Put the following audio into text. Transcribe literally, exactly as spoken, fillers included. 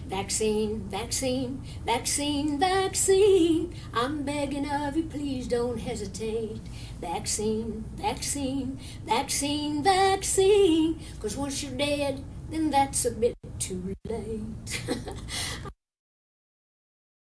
Vaccine, vaccine, vaccine, vaccine. I'm begging of you, please don't hesitate. Vaccine, vaccine, vaccine, vaccine. Cause once you're dead, then that's a bit too late.